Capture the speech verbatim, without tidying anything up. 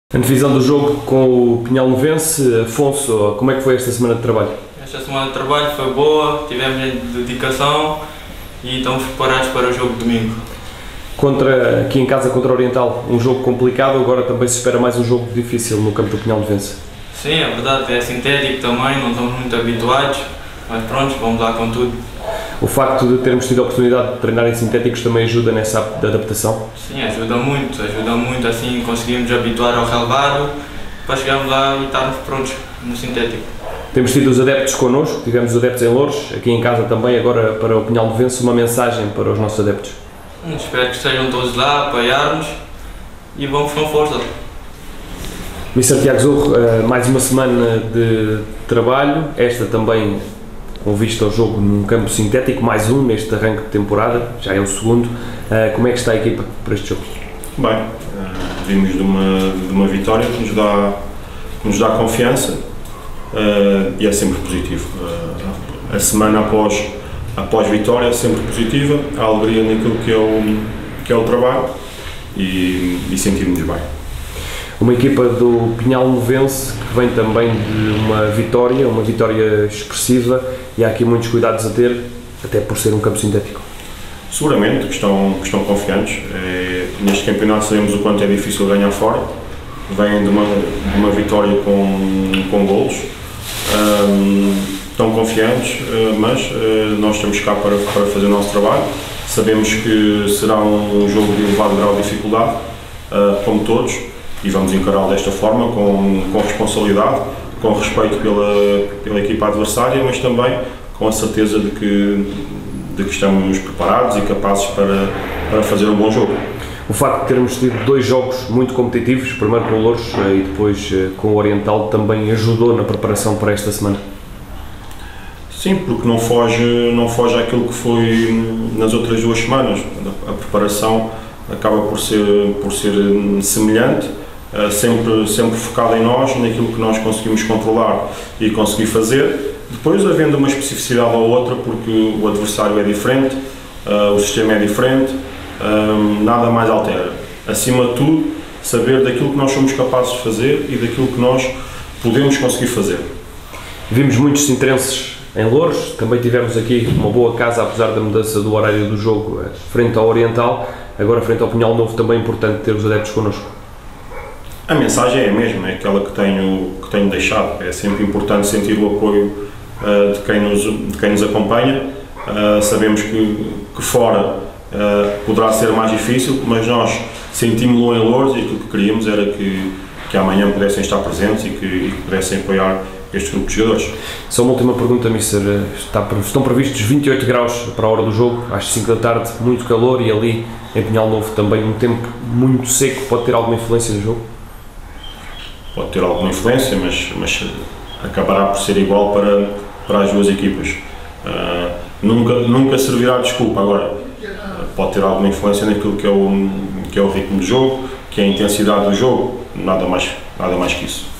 A divisão do jogo com o Pinhal-Novense. Afonso, como é que foi esta semana de trabalho? Esta semana de trabalho foi boa, tivemos dedicação e estamos preparados para o jogo de domingo. Contra, aqui em casa contra o Oriental, um jogo complicado, agora também se espera mais um jogo difícil no campo do Pinhal-Novense. Sim, é verdade, é sintético também, não estamos muito habituados, mas pronto, vamos lá com tudo. O facto de termos tido a oportunidade de treinar em sintéticos também ajuda nessa adaptação? Sim, ajuda muito, ajuda muito, assim conseguimos habituar ao relevado para chegarmos lá e estarmos prontos no sintético. Temos tido os adeptos connosco, tivemos os adeptos em Loures, aqui em casa também, agora para o Pinhal-Novense, uma mensagem para os nossos adeptos. Hum, espero que estejam todos lá, apoiar-nos e vamos com força. mister Tiago Zorro, mais uma semana de trabalho, esta também com vista ao jogo num campo sintético, mais um neste arranque de temporada, já é o segundo. Como é que está a equipa para este jogo? Bem, vimos de uma, de uma vitória que nos dá, que nos dá confiança e é sempre positivo. A semana após, após vitória é sempre positiva, há alegria naquilo que é o, que é o trabalho e, e sentimos bem. Uma equipa do Pinhal-Novense que vem também de uma vitória, uma vitória expressiva, e há aqui muitos cuidados a ter, até por ser um campo sintético. Seguramente que estão, que estão confiantes. É, neste campeonato sabemos o quanto é difícil ganhar fora, vêm de uma, de uma vitória com, com golos, um, estão confiantes, mas uh, nós estamos cá para, para fazer o nosso trabalho. Sabemos que será um jogo de elevado grau de dificuldade, uh, como todos, e vamos encará-lo desta forma, com, com responsabilidade, com respeito pela, pela equipa adversária, mas também com a certeza de que, de que estamos preparados e capazes para, para fazer um bom jogo. O facto de termos tido dois jogos muito competitivos, primeiro com o Loures e depois com o Oriental, também ajudou na preparação para esta semana? Sim, porque não foge, não foge àquilo que foi nas outras duas semanas. A preparação acaba por ser, por ser semelhante, sempre, sempre focada em nós, naquilo que nós conseguimos controlar e conseguir fazer. Depois, havendo uma especificidade ou outra, porque o adversário é diferente, o sistema é diferente, nada mais altera. Acima de tudo, saber daquilo que nós somos capazes de fazer e daquilo que nós podemos conseguir fazer. Vimos muitos sintrenses em Loures, também tivemos aqui uma boa casa, apesar da mudança do horário do jogo, frente ao Oriental. Agora, frente ao Pinhal Novo, também é importante ter os adeptos connosco. A mensagem é a mesma, é aquela que tenho, que tenho deixado. É sempre importante sentir o apoio uh, de, quem nos, de quem nos acompanha. Uh, sabemos que, que fora uh, poderá ser mais difícil, mas nós sentimos-lo em Loures e aquilo que queríamos era que, que amanhã pudessem estar presentes e que, e que pudessem apoiar este grupo de jogadores. Só uma última pergunta, mister Está, estão previstos vinte e oito graus para a hora do jogo, às cinco da tarde, muito calor, e ali em Pinhal Novo também um tempo muito seco. Pode ter alguma influência no jogo? Pode ter alguma influência, mas, mas acabará por ser igual para, para as duas equipas. Uh, nunca, nunca servirá de desculpa. Agora, uh, pode ter alguma influência naquilo que é, o, que é o ritmo do jogo, que é a intensidade do jogo, nada mais, nada mais que isso.